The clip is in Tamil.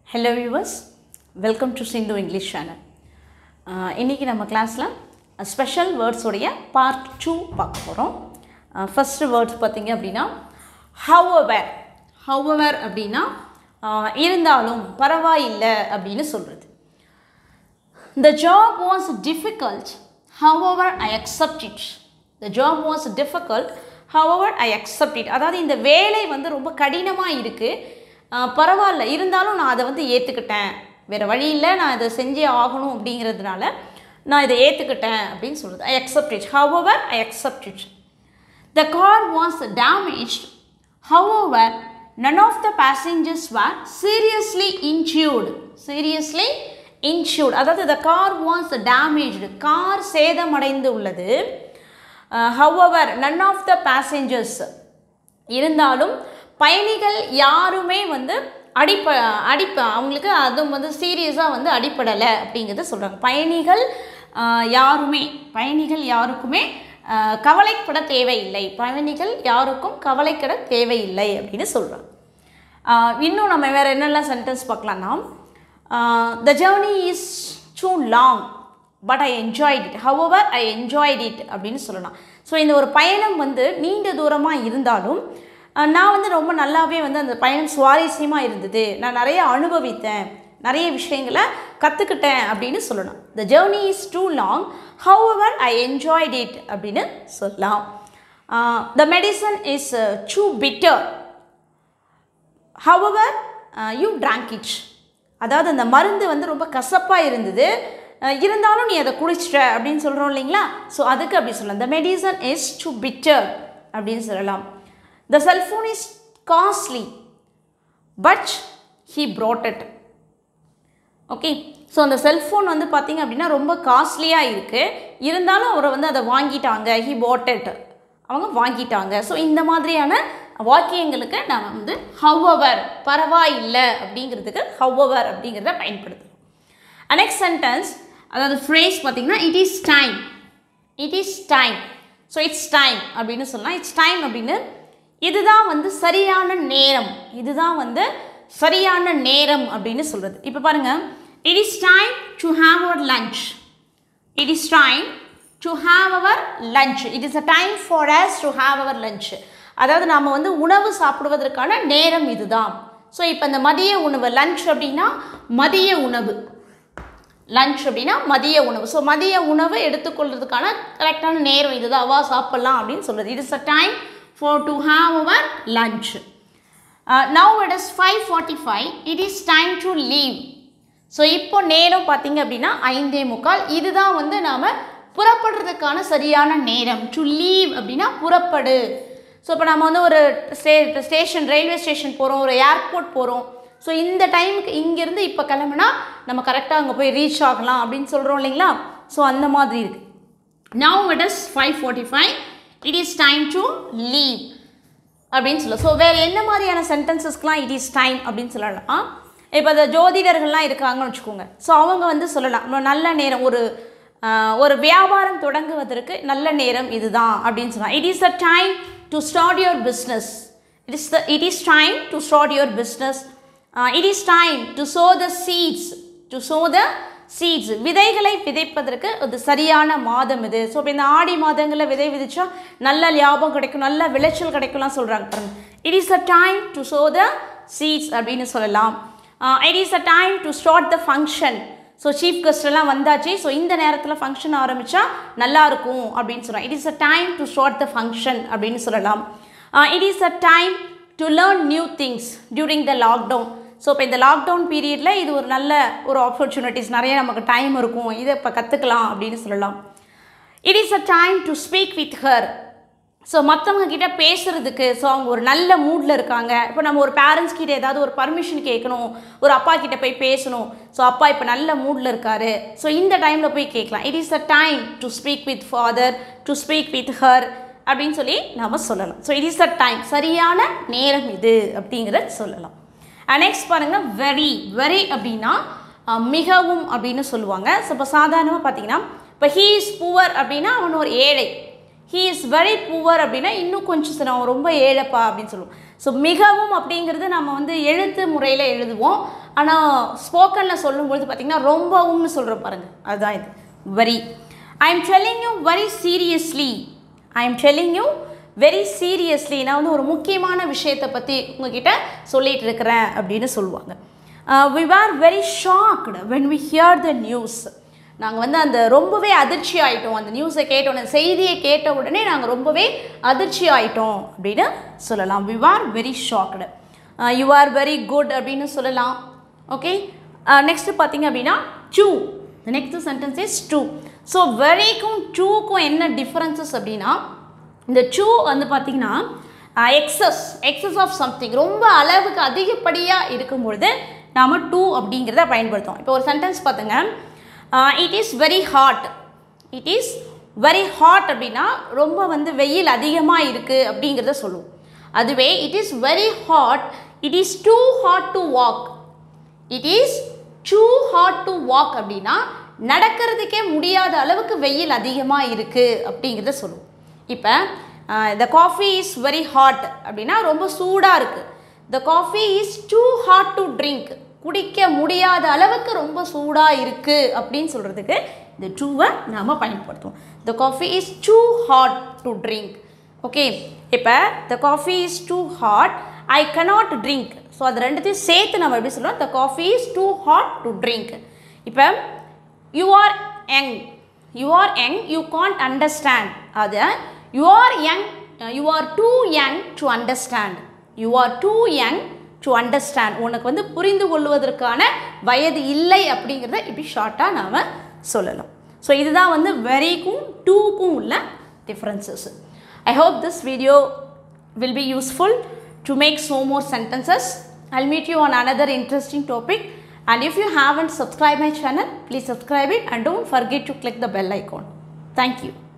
Hello viewers, welcome to Sindhu English channel. இன்னைக்கு நம்ம கிளாஸ்ல ஸ்பெஷல் வேர்ட்ஸ் உடைய பார்ட் 2 பார்க்க போறோம். ஃபர்ஸ்ட் வேர்ட்ஸ் பாத்தீங்க அப்படினா however அப்படினா இருந்தாலும் பரவாயில்லை அப்படினு சொல்றது. The job was difficult, however I accept it. The job was difficult, however I accept it. அதாவது இந்த வேலை வந்து ரொம்ப கடினமா இருக்கு. பரவாயில்லை இருந்தாலும் நான் அதை வந்து ஏற்றுக்கிட்டேன், வேறு வழி இல்லை, நான் இதை செஞ்சே ஆகணும் அப்படிங்கிறதுனால நான் இதை ஏற்றுக்கிட்டேன் அப்படின்னு சொல்கிறது. I accept it, however I accept it. The car was damaged, however none of the passengers were seriously injured. அதாவது the car was damaged, car சேதமடைந்து உள்ளது. However none of the இருந்தாலும் பயணிகள் யாருமே வந்து அவங்களுக்கு அதுவும் வந்து சீரியஸாக வந்து அடிப்படலை அப்படிங்கிறத சொல்கிறாங்க. பயணிகள் யாருக்குமே கவலைப்பட தேவையில்லை, அப்படின்னு சொல்கிறாங்க. இன்னும் நம்ம வேறு என்னெல்லாம் சென்டென்ஸ் பார்க்கலாம்னா, the journey is too long but I enjoyed it, however I enjoyed it அப்படின்னு சொல்லலாம். ஸோ இந்த ஒரு பயணம் வந்து நீண்ட தூரமாக இருந்தாலும் நான் வந்து ரொம்ப நல்லாவே வந்து அந்த பயணம் சுவாரஸ்யமாக இருந்தது, நான் நிறைய அனுபவித்தேன், நிறைய விஷயங்களை கற்றுக்கிட்டேன் அப்படின்னு சொல்லணும். The journey is too long, however I enjoyed it அப்படின்னு சொல்லலாம். The medicine is too bitter, however you drank it. அதாவது அந்த மருந்து வந்து ரொம்ப கசப்பாக இருந்தது, இருந்தாலும் நீ அதை குடிச்சிட்ட அப்படின்னு சொல்கிறோம் இல்லைங்களா. ஸோ அதுக்கு அப்படி சொல்லலாம். The medicine is too bitter அப்படின்னு சொல்லலாம். The cell phone is costly, but he brought it. Okay, so அந்த செல்ஃபோன் வந்து பார்த்திங்க அப்படின்னா ரொம்ப காஸ்ட்லியாக இருக்குது, இருந்தாலும் அவரை வந்து அதை வாங்கிட்டாங்க. he bought it, அவங்க வாங்கிட்டாங்க. ஸோ இந்த மாதிரியான வாக்கியங்களுக்கு நாம் வந்து however, பரவாயில்லை அப்படிங்கிறதுக்கு however அப்படிங்கிறத பயன்படுத்துகிறோம். நெக்ஸ்ட் சென்டென்ஸ், அதாவது ஃப்ரேஸ் பார்த்திங்கன்னா it is time. So it's time அப்படின்னு சொல்லலாம். it's time அப்படின்னு இதுதான் வந்து சரியான நேரம், அப்படின்னு சொல்கிறது. இப்போ பாருங்கள், it is time to have our lunch. It is a time for us to have our lunch. அதாவது நாம் வந்து உணவு சாப்பிடுவதற்கான நேரம் இதுதான். ஸோ இப்போ இந்த மதிய உணவு, லஞ்ச் அப்படின்னா மதிய உணவு. ஸோ மதிய உணவு எடுத்துக்கொள்றதுக்கான கரெக்டான நேரம் இதுதான், வா சாப்பிட்லாம் அப்படின்னு சொல்கிறது. it is a time to have our lunch. Now it is 5:45. It is time to leave. So இப்போ நேரம் பார்த்தீங்க அப்படின்னா 5:45. இதுதான் வந்து நாம் புறப்படுறதுக்கான சரியான நேரம். டு லீவ் அப்படின்னா புறப்படு. ஸோ இப்போ நம்ம வந்து ஒரு ரயில்வே ஸ்டேஷன் போகிறோம், ஒரு ஏர்போர்ட் போகிறோம். ஸோ இந்த டைமுக்கு இங்கேருந்து இப்போ கிளம்புனா நம்ம கரெக்டாக அங்கே போய் ரீச் ஆகலாம் அப்படின்னு சொல்கிறோம் இல்லைங்களா. ஸோ அந்த மாதிரி இருக்குது. Now it is 5:45. It is time to leave அப்படின்னு சொல்லலாம். ஸோ வேறு என்ன மாதிரியான சென்டென்சஸ்க்கெலாம் it is time அப்படின்னு சொல்லலாம். இப்போ அந்த ஜோதிடர்கள்லாம் இருக்காங்கன்னு வச்சுக்கோங்க. ஸோ அவங்க வந்து சொல்லலாம், நல்ல நேரம், ஒரு வியாபாரம் தொடங்குவதற்கு நல்ல நேரம் இதுதான் அப்படின்னு சொல்லலாம். it is a time to start your business. It is time to start your business. It is time to sow the seeds. விதைகளை விதைப்பதற்கு அது சரியான மாதம் இது. ஸோ இப்போ இந்த ஆடி மாதங்களில் விதை விதைச்சா நல்ல லாபம் கிடைக்கும், நல்ல விளைச்சல் கிடைக்கும்லாம் சொல்கிறாங்க பாருங்கள். it is a time to sow the seeds அப்படின்னு சொல்லலாம். it is a time to start the function. So chief guest எல்லாம் வந்தாச்சு, ஸோ இந்த நேரத்தில் ஃபங்க்ஷன் ஆரம்பித்தா நல்லாயிருக்கும் அப்படின்னு சொல்லலாம். it is a time to start the function அப்படின்னு சொல்லலாம். it is a time to learn new things during the lockdown. So இப்போ இந்த லாக்டவுன் பீரியடில் இது ஒரு நல்ல ஆப்பர்ச்சுனிட்டிஸ், நிறைய நமக்கு டைம் இருக்கும், இதை இப்போ கற்றுக்கலாம் அப்படின்னு சொல்லலாம். it is a time to speak with her. So மற்றவங்க கிட்ட பேசுகிறதுக்கு, ஸோ அவங்க ஒரு நல்ல மூடில் இருக்காங்க. இப்போ நம்ம ஒரு பேரண்ட்ஸ் கிட்ட ஏதாவது ஒரு பர்மிஷன் கேட்கணும், ஒரு அப்பா கிட்ட போய் பேசணும், ஸோ அப்பா இப்போ நல்ல மூடில் இருக்காரு, ஸோ இந்த டைமில் போய் கேட்கலாம். it is a time to speak with father, to speak with her அப்படின்னு சொல்லி நாம் சொல்லலாம். So it is a time, சரியான நேரம் இது அப்படிங்கிறத சொல்லலாம். நெக்ஸ்ட் பாருங்கள், வெரி அப்படின்னா மிகவும் அப்படின்னு சொல்லுவாங்க. ஸோ இப்போ சாதாரணமாக பார்த்தீங்கன்னா, இப்போ he is poor அப்படின்னா அவன் ஒரு ஏழை, he is very poor அப்படின்னா இன்னும் கொஞ்சம் அவன் ரொம்ப ஏழைப்பா அப்படின்னு சொல்லுவோம். ஸோ மிகவும் அப்படிங்கிறது நம்ம வந்து எழுத்து முறையில் எழுதுவோம், ஆனால் ஸ்போக்கனில் சொல்லும்பொழுது பார்த்திங்கன்னா ரொம்பவும்னு சொல்கிறோம் பாருங்கள், அதுதான் இது very. I am telling you very seriously, I am telling you very seriously, நான் வந்து ஒரு முக்கியமான விஷயத்தை பற்றி உங்ககிட்ட சொல்லிகிட்டு இருக்கிறேன் அப்படின்னு சொல்லுவாங்க. we were very shocked when we hear the news, நாங்கள் வந்து அந்த ரொம்பவே அதிர்ச்சி ஆகிட்டோம், அந்த நியூஸை கேட்டோன்னே, செய்தியை கேட்ட உடனே நாங்கள் ரொம்பவே அதிர்ச்சி ஆகிட்டோம் அப்படின்னு சொல்லலாம். we were very shocked. you are very good அப்படின்னு சொல்லலாம். ஓகே, நெக்ஸ்ட்டு பார்த்தீங்க அப்படின்னா true, the next sentence is true. So வெரிக்கும் ட்ரூக்கும் என்ன டிஃப்ரென்சஸ் அப்படின்னா, இந்த true வந்து பார்த்திங்கன்னா எக்ஸஸ் ஆஃப் சம்திங், ரொம்ப அளவுக்கு அதிகப்படியாக இருக்கும்பொழுது நாம் டூ அப்படிங்கிறத பயன்படுத்துவோம். இப்போ ஒரு சென்டென்ஸ் பார்த்துங்க, it is very hot, it is very hot அப்படின்னா ரொம்ப வந்து வெயில் அதிகமாக இருக்குது அப்படிங்கிறத சொல்லுவோம். அதுவே it is very hot, it is too hot to walk, it is too hot to walk அப்படின்னா நடக்கிறதுக்கே முடியாத அளவுக்கு வெயில் அதிகமாக இருக்குது அப்படிங்கிறத சொல்லுவோம். இப்போ the coffee is very hot அப்படின்னா ரொம்ப சூடாக இருக்குது. The coffee is too hot to drink, குடிக்க முடியாத அளவுக்கு ரொம்ப சூடாக இருக்குது அப்படின்னு சொல்கிறதுக்கு இந்த டூவை நாம் பயன்படுத்துவோம். The coffee is too hot to drink. Okay, இப்போ the coffee is too hot, I cannot drink. So அது ரெண்டுத்தையும் சேர்த்து நம்ம எப்படி சொல்லுவோம், the coffee is too hot to drink. இப்போ you are young, you are young, you can't understand. அது you are young, you are too young to understand, you are too young to understand. உனக்கு வந்து புரிந்து கொள்வதற்கான வயது இல்லை அப்படிங்கிறத இப்படி ஷார்ட்டாக நாம் சொல்லலாம். ஸோ இதுதான் வந்து வெரிக்கும் டூக்கும் உள்ள differences. I hope this video will be useful to make so more sentences. I'll meet you on another interesting topic. And if you haven't subscribed my channel, please subscribe it and don't forget to click the bell icon. Thank you.